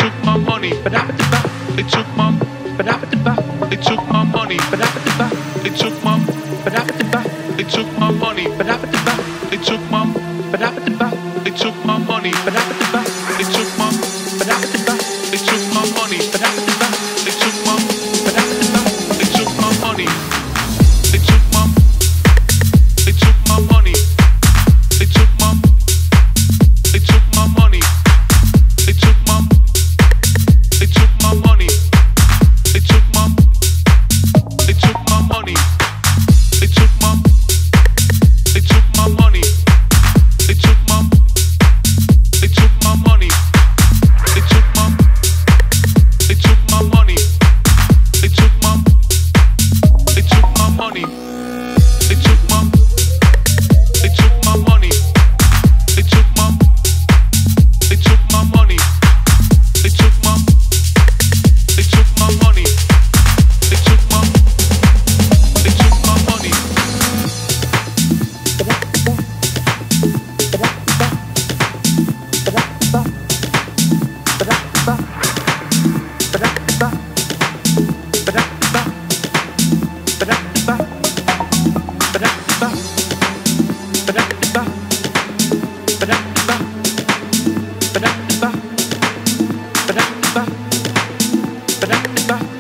took my money, but I they took my, but I they took my money, but I they took my, but I they took my money, but I they took my, but I they took my money, but I they took my, but I they took my money, but I they took my, but I they took my money, they took my, they took my money, they took my, they took my money, they took my, they took my money, they took my, they took my money, they took my, they took my money, they took my, they took my money, they took my, they took my money, they took my, they took my money, they took my, they took my money, they took my, they took my money, they took my, they took my money, they took my, they took my money. Ba